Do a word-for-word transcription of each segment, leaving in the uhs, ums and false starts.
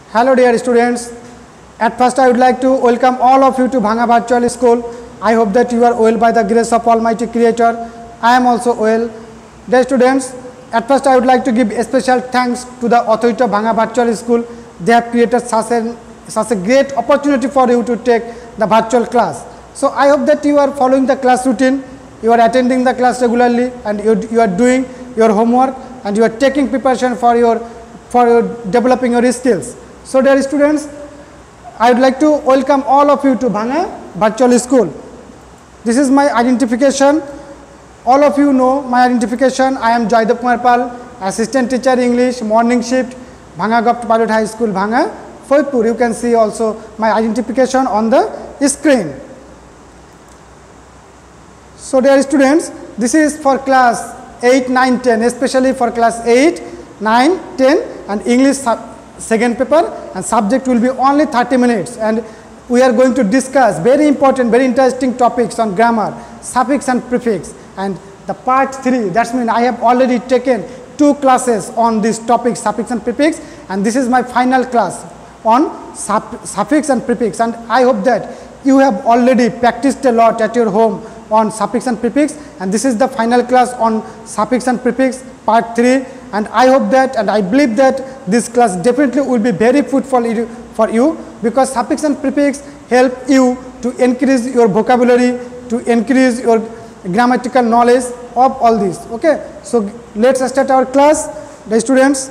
Hello dear students. At first I would like to welcome all of you to Bhanga Virtual School. I hope that you are well by the grace of Almighty Creator. I am also well. Dear students, at first I would like to give a special thanks to the authority of Bhanga Virtual School. They have created such a, such a great opportunity for you to take the virtual class. So I hope that you are following the class routine, you are attending the class regularly, and you, you are doing your homework, and you are taking preparation for your for your developing your skills. So dear students, I would like to welcome all of you to Bhanga Virtual School. This is my identification. All of you know my identification. I am Joydev Kumar Pal, Assistant Teacher English, Morning Shift, Bhanga Govt Pilot High School, Bhanga, Faidpur. You can see also my identification on the screen. So dear students, this is for class eight, nine, ten, especially for class eight, nine, ten and English second paper, and subject will be only thirty minutes, and we are going to discuss very important, very interesting topics on grammar, suffix and prefix, and the part three. That means I have already taken two classes on this topic, suffix and prefix, and this is my final class on suffix and prefix, and I hope that you have already practiced a lot at your home on suffix and prefix, and this is the final class on suffix and prefix part three, and I hope that and I believe that this class definitely will be very fruitful for you, because suffix and prefix help you to increase your vocabulary, to increase your grammatical knowledge of all this. Okay, so let's start our class, the students.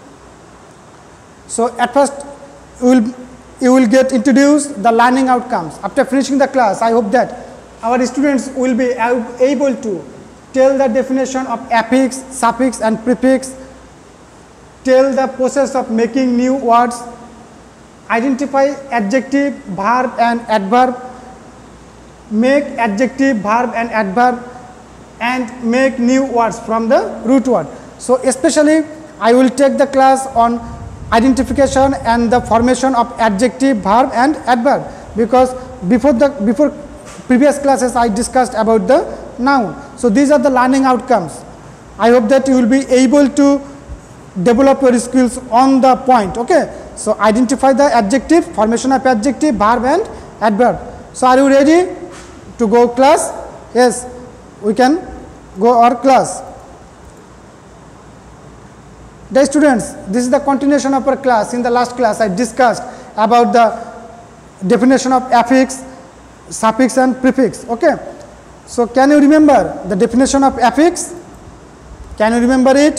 So at first you will you will get introduced the learning outcomes. After finishing the class, I hope that our students will be able to tell the definition of affix, suffix and prefix, tell the process of making new words, identify adjective, verb and adverb, make adjective, verb and adverb, and make new words from the root word. So especially I will take the class on identification and the formation of adjective, verb and adverb, because before the before previous classes I discussed about the noun. So these are the learning outcomes. I hope that you will be able to develop your skills on the point. Okay, so identify the adjective, formation of adjective, verb and adverb. So are you ready to go class? Yes, we can go our class. Dear students, this is the continuation of our class. In the last class I discussed about the definition of affix, suffix and prefix. Okay, so can you remember the definition of affix? Can you remember it?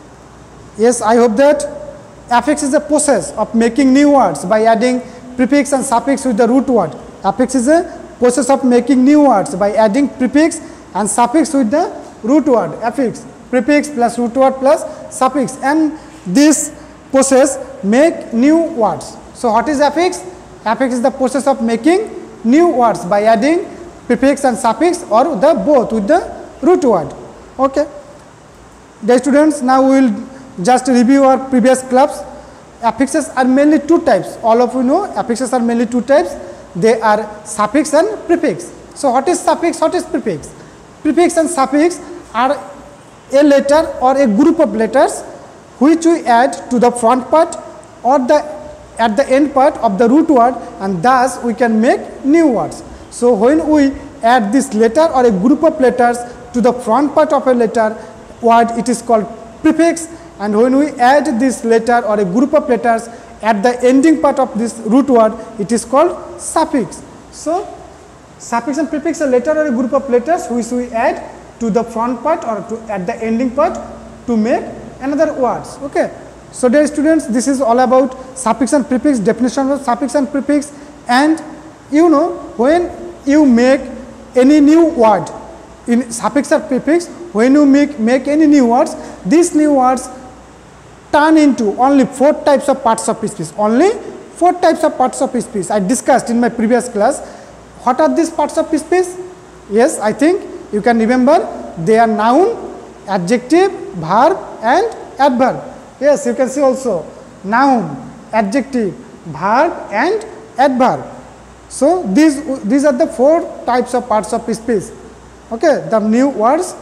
Yes, I hope that. Affix is a process of making new words by adding prefix and suffix with the root word. Affix is a process of making new words by adding prefix and suffix with the root word. Affix, prefix plus root word plus suffix, and this process make new words. So what is affix? Affix is the process of making new words by adding prefix and suffix or the both with the root word. Okay, dear students, now we will just review our previous class. Affixes are mainly two types. All of you know affixes are mainly two types. They are suffix and prefix. So what is suffix, what is prefix? Prefix and suffix are a letter or a group of letters which we add to the front part or the at the end part of the root word, and thus we can make new words. So when we add this letter or a group of letters to the front part of a letter word, it is called prefix, and when we add this letter or a group of letters at the ending part of this root word, it is called suffix. So suffix and prefix are letter or a group of letters which we add to the front part or to at the ending part to make another words. Okay, so dear students, this is all about suffix and prefix, definition of suffix and prefix. And you know, when you make any new word in suffix or prefix, when you make make any new words, these new words turn into only four types of parts of speech. Only four types of parts of speech I discussed in my previous class. What are these parts of speech? Yes, I think you can remember. They are noun, adjective, verb and adverb. Yes, you can see also noun, adjective, verb and adverb. So these these are the four types of parts of speech. Okay, the new words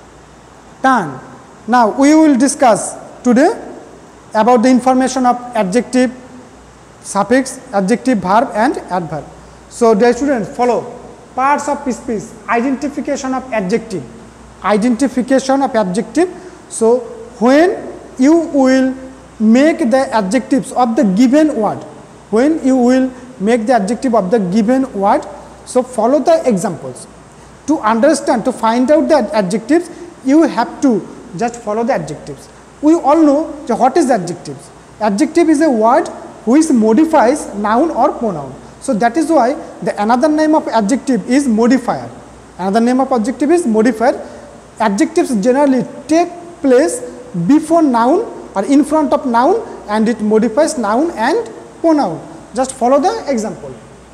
turn. Now we will discuss today about the information of adjective, suffix, adjective, verb and adverb. So dear students, follow parts of speech, identification of adjective, identification of adjective. So when you will make the adjectives of the given word, when you will make the adjective of the given word, so follow the examples. To understand, to find out the adjectives, you have to just follow the adjectives. We all know what is adjectives. Adjective is a word which modifies noun or pronoun. So that is why the another name of adjective is modifier. Another name of adjective is modifier. Adjectives generally take place before noun or in front of noun, and it modifies noun and pronoun. Just follow the example.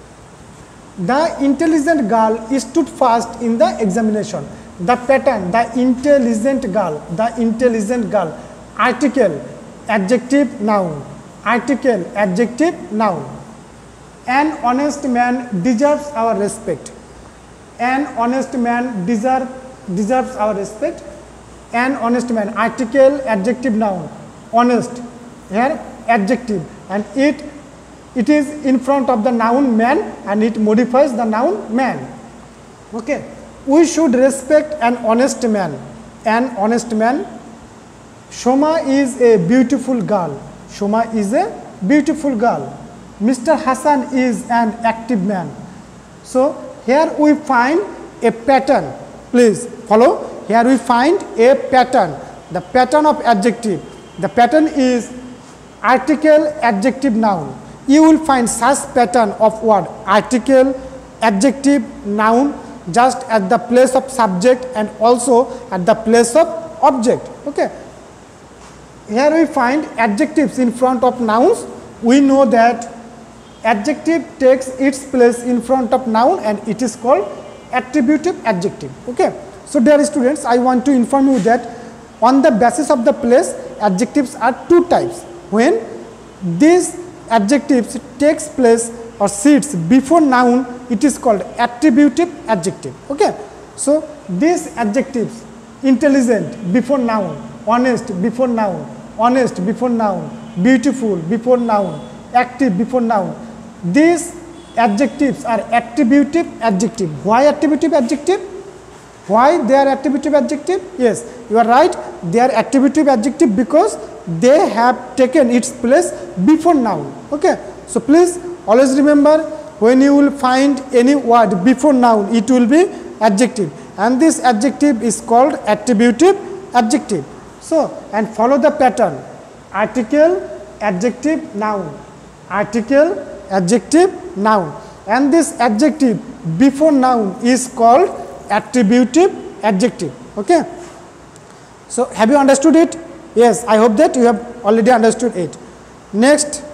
The intelligent girl stood fast in the examination. The pattern, the intelligent girl, the intelligent girl, article, adjective, noun, article, adjective, noun. An honest man deserves our respect. An honest man deserve, deserves our respect. An honest man, article, adjective, noun, honest, here adjective, and it it is in front of the noun man, and it modifies the noun man. Okay, we should respect an honest man. An honest man. Shoma is a beautiful girl. Shoma is a beautiful girl. Mister Hassan is an active man. So here we find a pattern. Please follow. Here we find a pattern. The pattern of adjective. The pattern is article, adjective, noun. You will find such pattern of word article, adjective, noun just at the place of subject and also at the place of object. Okay. Here we find adjectives in front of nouns. We know that adjective takes its place in front of noun, and it is called attributive adjective. Okay. So dear students, I want to inform you that on the basis of the place, adjectives are two types. When these adjectives takes place or sits before noun, it is called attributive adjective. Okay. So these adjectives, intelligent before noun, honest before noun, honest before noun, beautiful before noun, active before noun, these adjectives are attributive adjective. Why attributive adjective? Why they are attributive adjective? Yes, you are right, they are attributive adjective because they have taken its place before noun. Okay. So please always remember, when you will find any word before noun, it will be adjective, and this adjective is called attributive adjective. So, and follow the pattern: article, adjective, noun, article, adjective, noun, and this adjective before noun is called attributive adjective. Okay. So have you understood it? Yes, I hope that you have already understood it. Next,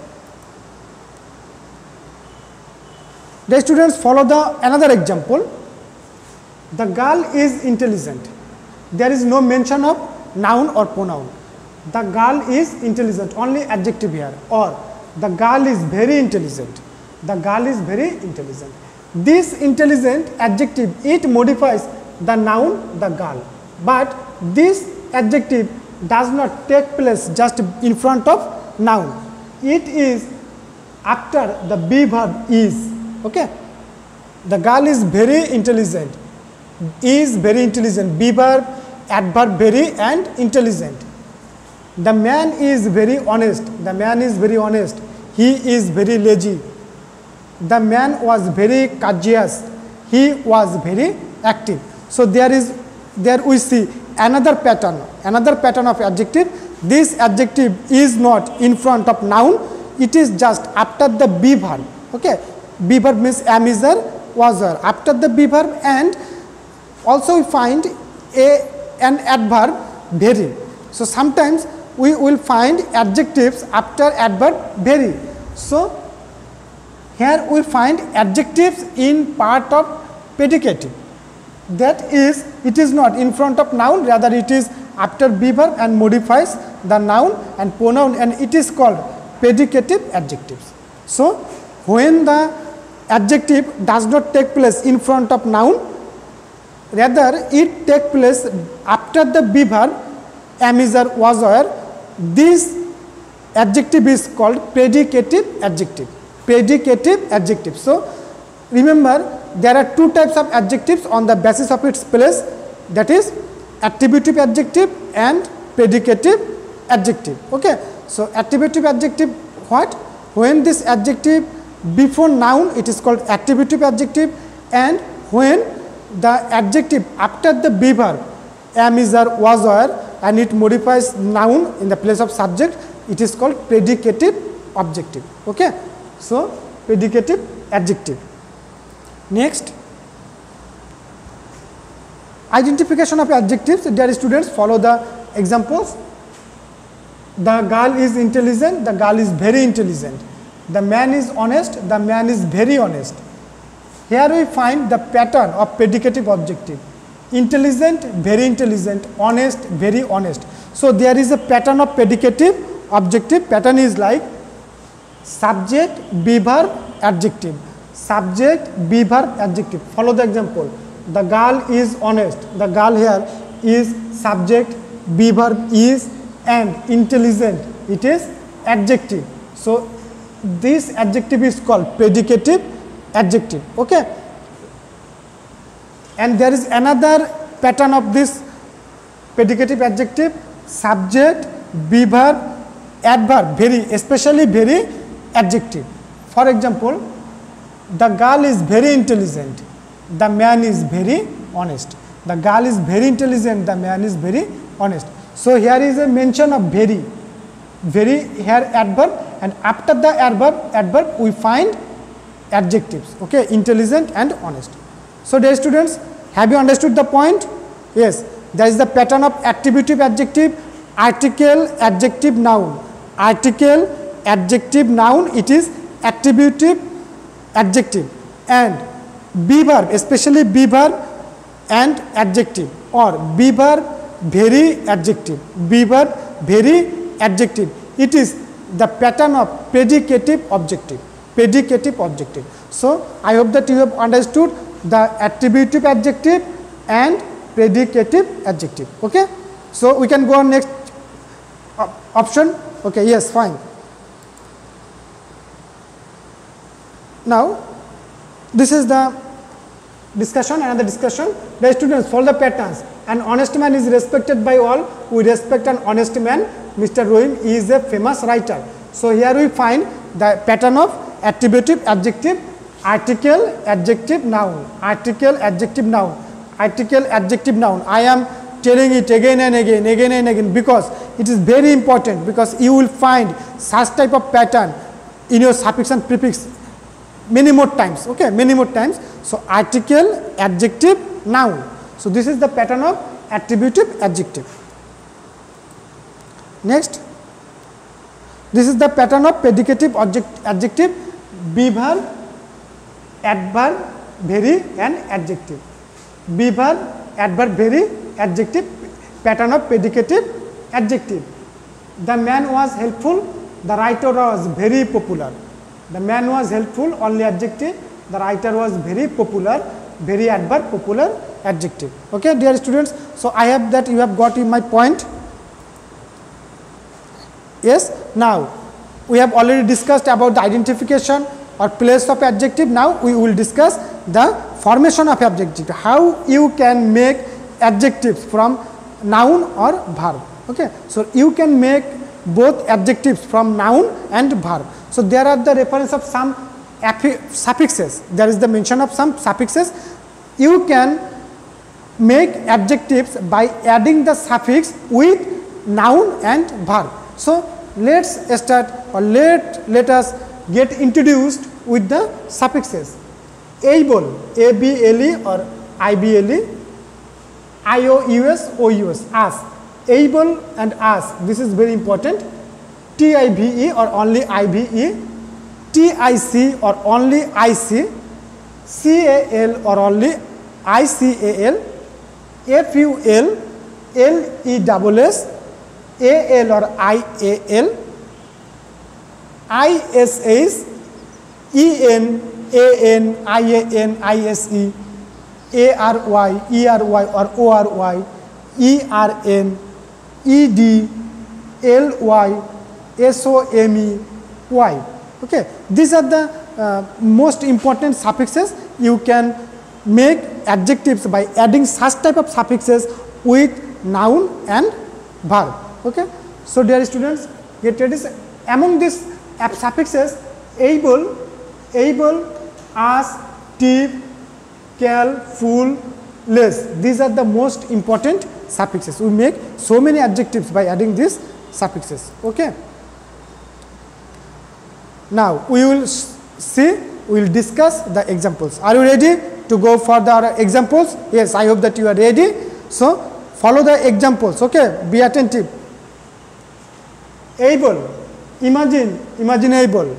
the students, follow the another example. The girl is intelligent. There is no mention of noun or pronoun. The girl is intelligent, only adjective here. Or the girl is very intelligent. The girl is very intelligent. This intelligent adjective, it modifies the noun, the girl. But this adjective does not take place just in front of noun. It is after the be verb is. Okay. The girl is very intelligent. Is very intelligent. Be verb, adverb very and intelligent. The man is very honest. The man is very honest. He is very lazy. The man was very courteous. He was very active. So there is, there we see another pattern, another pattern of adjective. This adjective is not in front of noun. It is just after the be verb. Okay. Be verb means am, is, are, was, are. After the be verb, and also we find a an adverb very. So sometimes we will find adjectives after adverb very. So here we find adjectives in part of predicative. That is, it is not in front of noun, rather it is after be verb and modifies the noun and pronoun, and it is called predicative adjectives. So when the adjective does not take place in front of noun, rather it take place after the be verb, am, is, are, was, are, this adjective is called predicative adjective. Predicative adjective. So remember, there are two types of adjectives on the basis of its place, that is attributive adjective and predicative adjective. Okay. So attributive adjective, what? When this adjective before noun, it is called attributive adjective, and when the adjective after the be verb am, is, are, was, were, and it modifies noun in the place of subject, it is called predicative adjective. Okay. So predicative adjective. Next, identification of adjectives. Dear students, follow the examples. The girl is intelligent, the girl is very intelligent. The man is honest, the man is very honest. Here we find the pattern of predicative adjective. Intelligent, very intelligent, honest, very honest. So there is a pattern of predicative adjective. Pattern is like subject, be verb, adjective. Subject, be verb, adjective. Follow the example. The girl is honest. The girl here is subject, be verb is, and intelligent, it is adjective. So this adjective is called predicative adjective. Okay. And there is another pattern of this predicative adjective: subject, be verb, adverb, very, especially very, adjective. For example, the girl is very intelligent, the man is very honest. The girl is very intelligent, the man is very honest. So here is a mention of very, very here adverb, and after the adverb, adverb we find adjectives. Okay, intelligent and honest. So dear students, have you understood the point? Yes, there is the pattern of attributive adjective, article, adjective, noun. Article, adjective, noun, it is attributive adjective, and be verb, especially be verb and adjective, or be verb, very, adjective, be verb, very, adjective. It is the pattern of predicative adjective. Predicative adjective. So I hope that you have understood the attributive adjective and predicative adjective. Okay. So we can go on next option. Okay. Yes, fine. Now this is the discussion, another discussion. The students, follow the patterns. An honest man is respected by all. We respect an honest man. Mister Rohim is a famous writer. So here we find the pattern of attributive adjective, article, adjective, noun. Article, adjective, noun. Article, adjective, noun. I am telling it again and again, again and again, because it is very important, because you will find such type of pattern in your suffix and prefix many more times. Okay, many more times. So article, adjective, noun. So this is the pattern of attributive adjective. Next, this is the pattern of predicative adject, adjective, be verb, adverb, very, and adjective. Be verb, adverb, very, adjective, pattern of predicative adjective. The man was helpful, the writer was very popular. The man was helpful, only adjective. The writer was very popular, very, adverb, popular, adjective. Okay, dear students. So I have that you have got in my point. Yes. Now we have already discussed about the identification or place of adjective. Now we will discuss the formation of adjective. How you can make adjectives from noun or verb. Okay. So you can make both adjectives from noun and verb. So there are the reference of some suffixes. There is the mention of some suffixes. You can make adjectives by adding the suffix with noun and verb. So let's start, or let let us get introduced with the suffixes. Able, A B L E or I B L E, I O U S, O U S, us. Able and us, this is very important. T I V E or only I V E, T I C or only I C, C A L or only I C A L, F U L, L E S S, A L or I A L, I S H, E N, A N, I A N, I S E, A R Y, E R Y or O R Y, E R N, E D, L Y, S O M E Y. Okay, these are the uh, most important suffixes. You can make adjectives by adding such type of suffixes with noun and verb. Okay, so dear students, get ready. Among these suffixes, able, able, as, tip, cal, full, less. These are the most important suffixes. We make so many adjectives by adding these suffixes. Okay. Now we will see, we will discuss the examples. Are you ready to go for the examples? Yes, I hope that you are ready. So follow the examples. Okay, be attentive. Able, imagine, imaginable.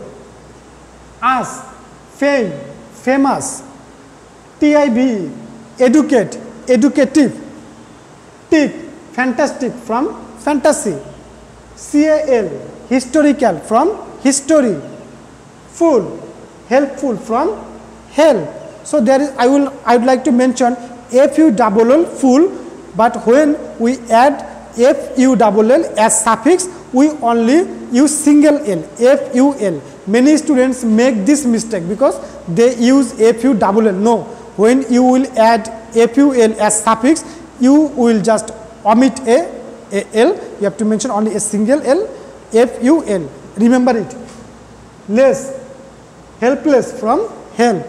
As, fame, famous. T I B, educate, educative. Tip, fantastic, from fantasy. C A L, historical, from history. Full, helpful, from help. So there is, I will, I would like to mention F U double L, full, but when we add F U double L as suffix, we only use single L, F U L. Many students make this mistake because they use F U double L. No, when you will add F U L as suffix, you will just omit a, a L. You have to mention only a single L, F U L. Remember it. Less, helpless, from help.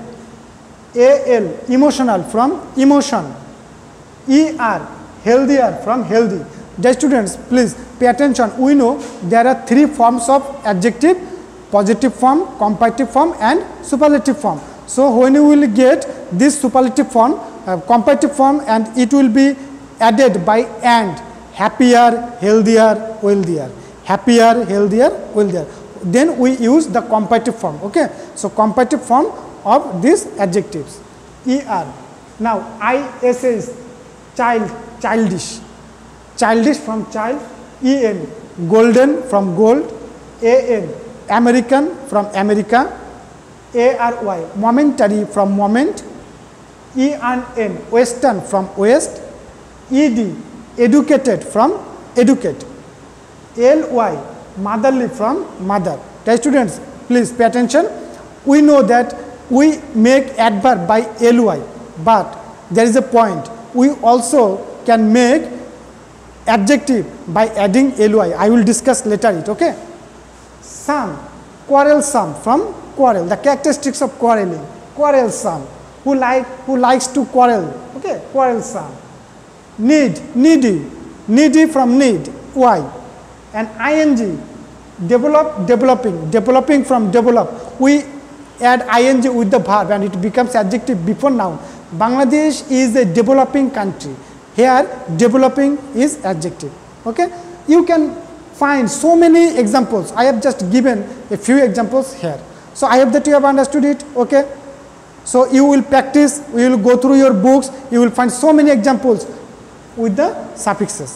A L, emotional, from emotion. E R, healthier, from healthy. Dear students, please pay attention. We know there are three forms of adjective: positive form, comparative form, and superlative form. So when you will get this superlative form, uh, comparative form, and it will be added by and, happier, healthier, wealthier. Happier, healthier, wealthier. Then we use the comparative form. Okay, so comparative form of these adjectives. E R. Now I S S, child, childish. Childish, from child. E N, golden, from gold. A N, American, from America. A R Y, momentary, from moment. E N N, western, from west. E D, educated, from educate. L Y, motherly, from mother. Dear students, please pay attention. We know that we make adverb by L Y, but there is a point. We also can make adjective by adding L Y. I will discuss later it. Okay. Some, quarrelsome, from quarrel. The characteristics of quarreling. Quarrelsome, who like who likes to quarrel. Okay, quarrelsome. Need, needy, needy, from need. Why? And ing, develop, developing, developing, from develop. We add ing with the verb and it becomes adjective before noun. Bangladesh is a developing country. Here developing is adjective. Okay, you can find so many examples. I have just given a few examples here. So I hope that you have understood it. Okay, so you will practice, you will go through your books, you will find so many examples with the suffixes.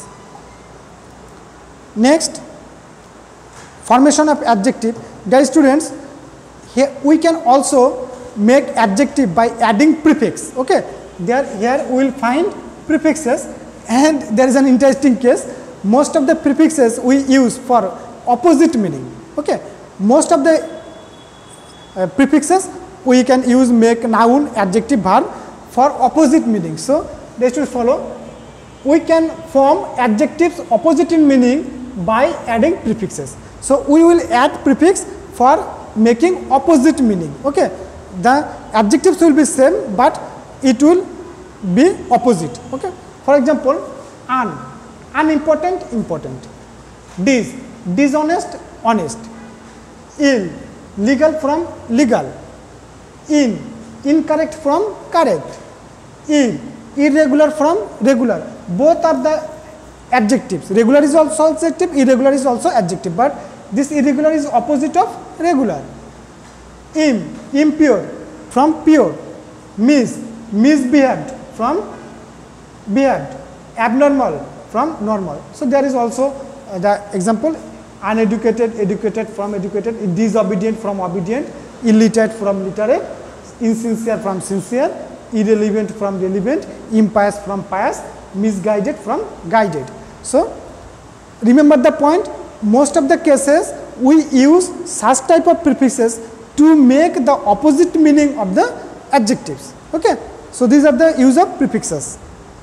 Next, formation of adjective. Dear students, here we can also make adjective by adding prefix. Okay, there here we will find prefixes, and there is an interesting case. Most of the prefixes we use for opposite meaning. Okay, most of the uh, prefixes we can use make noun, adjective, verb for opposite meaning. So they should follow. We can form adjectives opposite in meaning by adding prefixes. So we will add prefix for making opposite meaning. Okay, the adjectives will be same, but it will be opposite. Okay, for example, un, unimportant, important. Dis, dishonest, honest. Ill, legal, from legal. In, incorrect, from correct. Ill, irregular, from regular. Both are the adjectives. Regular is also adjective, irregular is also adjective, but this irregular is opposite of regular. Im, impure, from pure. Mis, misbehaved, from behaved. Abnormal, from normal. So there is also uh, the example: uneducated, educated, from educated. Disobedient, from obedient. Illiterate, from literate. Insincere, from sincere. Irrelevant, from relevant. Impious, from pious. Misguided, from guided. So remember the point, most of the cases we use such type of prefixes to make the opposite meaning of the adjectives. Okay. So, these are the use of prefixes.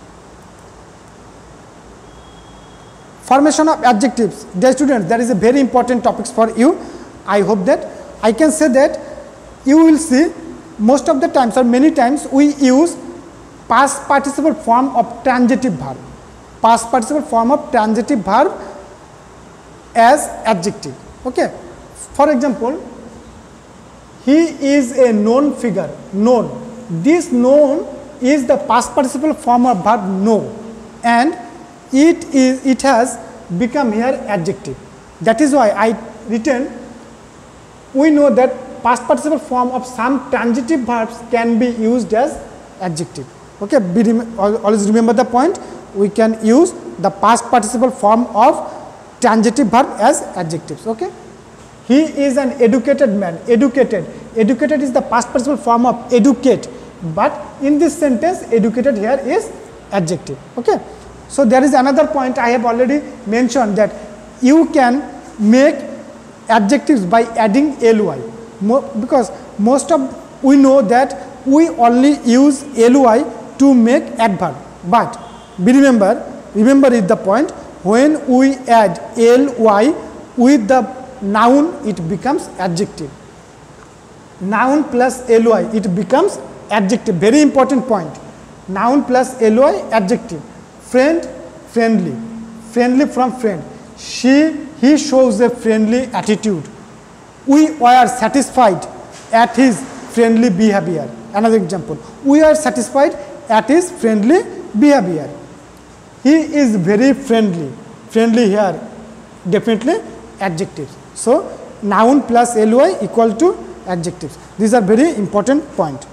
Formation of adjectives. Dear students, that is a very important topic for you. I hope that I can say that you will see most of the times or many times we use past participle form of transitive verb. Past participle form of transitive verb as adjective. Okay. For example, he is a known figure. Known. This known is the past participle form of verb know, and it is it has become here adjective. That is why I written, we know that past participle form of some transitive verbs can be used as adjective. Okay, be rem always remember the point, we can use the past participle form of transitive verb as adjectives. Okay. He is an educated man. Educated. Educated is the past participle form of educate, but in this sentence educated here is adjective. Okay. So, there is another point I have already mentioned, that you can make adjectives by adding ly, Mo because most of we know that we only use ly to make adverb, but be remember remember is the point, when we add ly with the noun it becomes adjective. Noun plus ly it becomes adjective, very important point. Noun plus ly adjective. Friend, friendly. Friendly from friend. She, he shows a friendly attitude. We were satisfied at his friendly behavior. Another example. We are satisfied at his friendly behavior. He is very friendly. Friendly here definitely adjectives. So, noun plus ly equal to adjectives. These are very important point.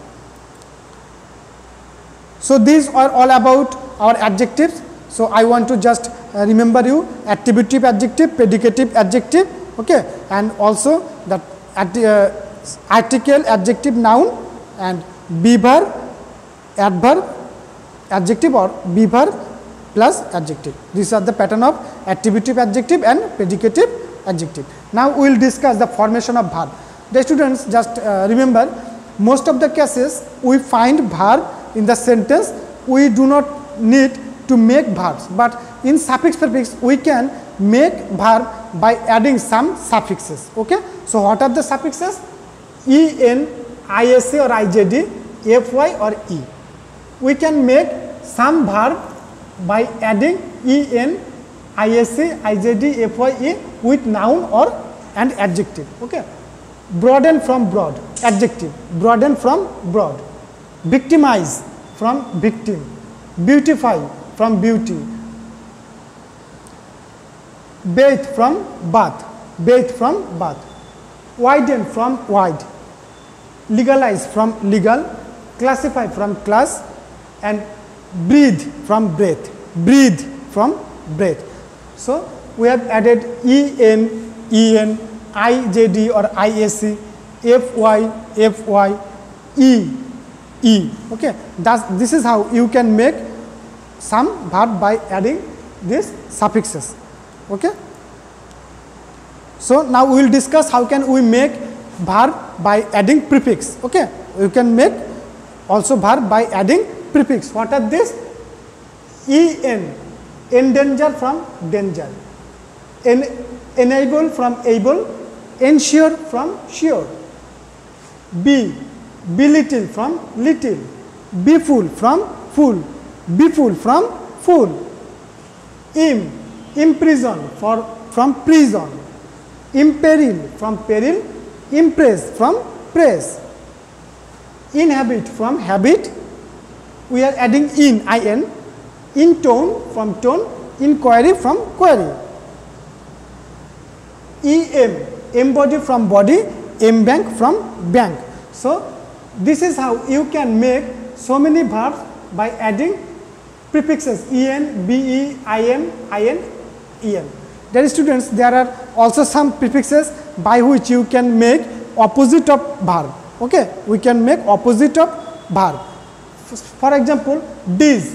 So, these are all about our adjectives. So, I want to just uh, remember you attributive adjective, predicative adjective, okay, and also that at, uh, article, adjective, noun, and be verb, adverb, adjective, or be verb plus adjective. These are the pattern of attributive adjective and predicative adjective. Now, we will discuss the formation of verb. The students, just uh, remember, most of the cases we find verb in the sentence, we do not need to make verbs, but in suffix prefix we can make verb by adding some suffixes. Okay. So, what are the suffixes? En, is or ijd, fy or e. We can make some verb by adding en, is, ijd, fy, e with noun or an adjective. Okay. Broaden from broad, adjective. Broaden from broad. Victimize from victim. Beautify from beauty. Bathe from bath. Bathe from bath. Widen from wide. Legalize from legal. Classify from class. And breathe from breath. Breathe from breath. So, we have added en, en, ijd or isc, fy, fy, e, e. Okay. Thus, this is how you can make some verb by adding these suffixes. Okay. So, now we will discuss how can we make verb by adding prefix. Okay. You can make also verb by adding prefix. What are these? En, endanger from danger. En, enable from able. Ensure from sure. Be, belittle from little. Be full from full. Be full from full. Im, imprison for from prison. Imperil from peril. Impress from praise. Inhabit from habit. We are adding in, in. Intone from tone. Inquiry from query. Em, embody from body. Embank from bank. So, this is how you can make so many verbs by adding prefixes en, be, im, in, en. Dear students, there are also some prefixes by which you can make opposite of verb. Okay, we can make opposite of verb. For example, dis,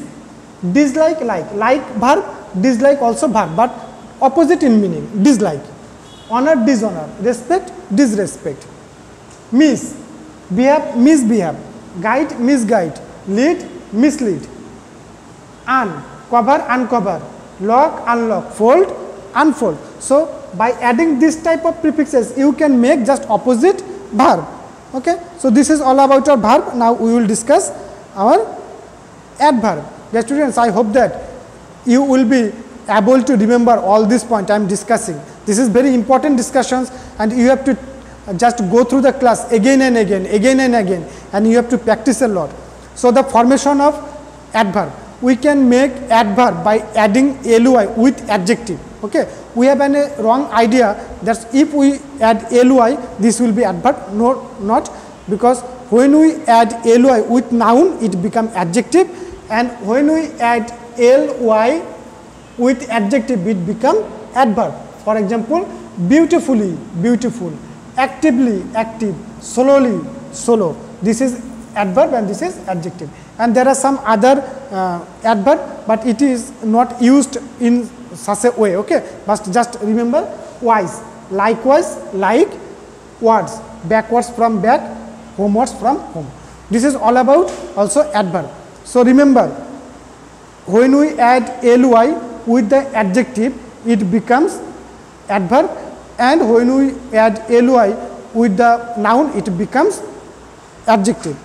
dislike, like, like verb, dislike also verb, but opposite in meaning, dislike. honor, dishonor, respect, disrespect. Miss, behave, misbehave, guide, misguide, lead, mislead. Un, cover, uncover, lock, unlock, fold, unfold. So by adding this type of prefixes, you can make just opposite verb. Okay, so this is all about our verb. Now we will discuss our adverb. Dear students, I hope that you will be able to remember all this point I am discussing. This is very important discussions, and you have to just go through the class again and again, again and again, and you have to practice a lot. So the formation of adverb, we can make adverb by adding ly with adjective. Okay, we have an, a wrong idea that if we add ly, this will be adverb. No, not, because when we add ly with noun, it becomes adjective, and when we add ly with adjective, it become adverb. For example, beautifully, beautiful, actively, active, slowly, slow. This is adverb and this is adjective. And there are some other uh, adverb, but it is not used in such a way. Okay, but just remember wise, likewise, like, words, backwards from back, homewards from home. This is all about also adverb. So remember, when we add ly with the adjective, it becomes adverb, and when we add ly with the noun, it becomes adjective.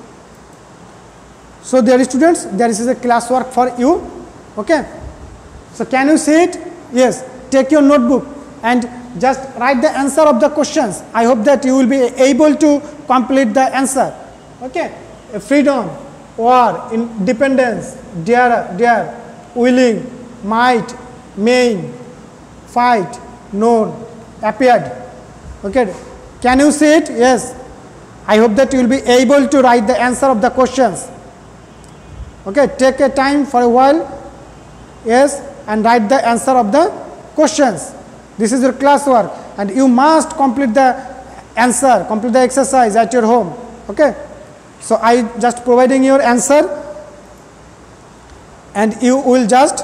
So dear students, there is a classwork for you. Okay, so can you say it? Yes, take your notebook and just write the answer of the questions. I hope that you will be able to complete the answer. Okay, freedom, war, independence, dare, dare, willing, might, main, fight, known, appeared. Okay, can you say it? Yes, I hope that you will be able to write the answer of the questions. Okay, take a time for a while, yes, and write the answer of the questions. This is your classwork, and you must complete the answer, complete the exercise at your home. Okay, so I just providing your answer, and you will just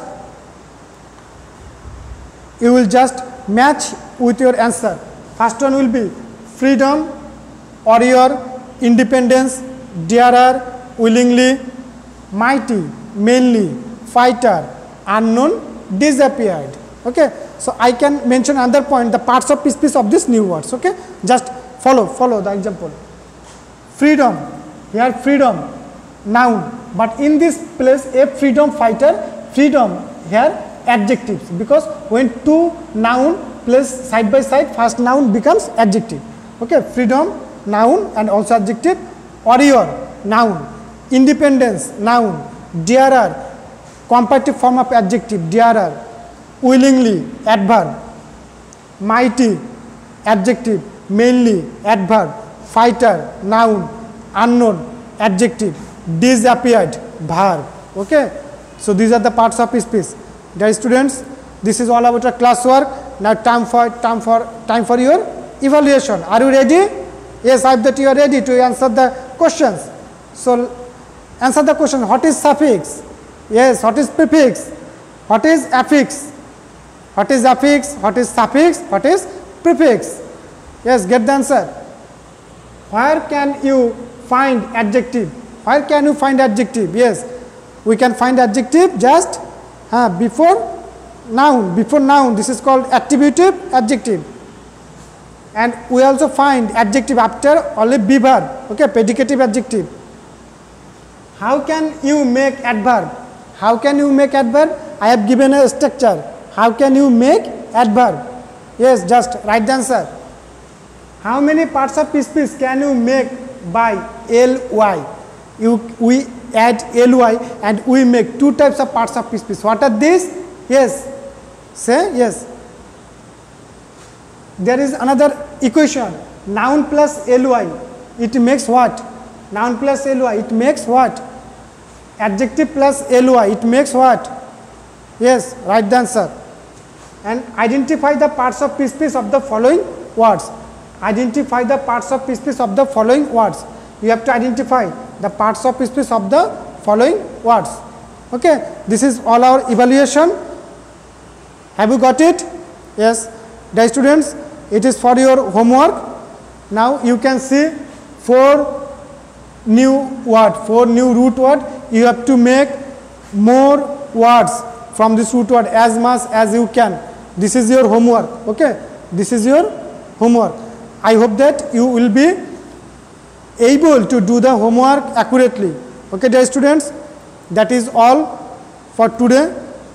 you will just match with your answer. First one will be freedom, warrior, independence, darer, willingly, mighty, mainly, fighter, unknown, disappeared. Okay, so I can mention another point, the parts of speech of these new words. Okay, just follow follow the example. Freedom, here freedom, noun, but in this place a freedom fighter, freedom here adjectives, because when two noun placed side by side, first noun becomes adjective. Okay, freedom, noun and also adjective, warrior, noun, independence, noun, darer, comparative form of adjective, darer, willingly, adverb, mighty, adjective, mainly, adverb, fighter, noun, unknown, adjective, disappeared, verb. Okay, so these are the parts of speech. Dear students, this is all about your classwork. Now time for time for time for your evaluation. Are you ready? Yes, I hope that you are ready to answer the questions. So answer the question. What is suffix? Yes. What is prefix? What is affix? What is affix? What is suffix? What is prefix? Yes, get the answer. Where can you find adjective? Where can you find adjective? Yes, we can find adjective just uh, before noun. Before noun, this is called attributive adjective. And we also find adjective after only be verb. Okay, predicative adjective. How can you make adverb? How can you make adverb? I have given a structure. How can you make adverb? Yes, just write the answer. How many parts of speech can you make by ly? You, we add ly and we make two types of parts of speech. What are these? Yes, say yes. There is another equation, noun plus ly, it makes what? Noun plus ly, it makes what? Adjective plus ly, it makes what? Yes, write the answer. And identify the parts of speech of the following words. Identify the parts of speech of the following words. You have to identify the parts of speech of the following words. Okay, this is all our evaluation. Have you got it? Yes, dear students, it is for your homework. Now you can see four new word, four new root word. You have to make more words from this root word as much as you can. This is your homework. Okay, this is your homework. I hope that you will be able to do the homework accurately. Okay, dear students, that is all for today.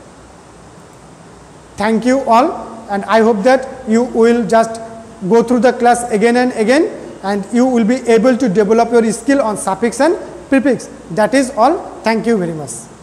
Thank you all, and I hope that you will just go through the class again and again, and you will be able to develop your skill on suffix and prefix. That is all. Thank you very much.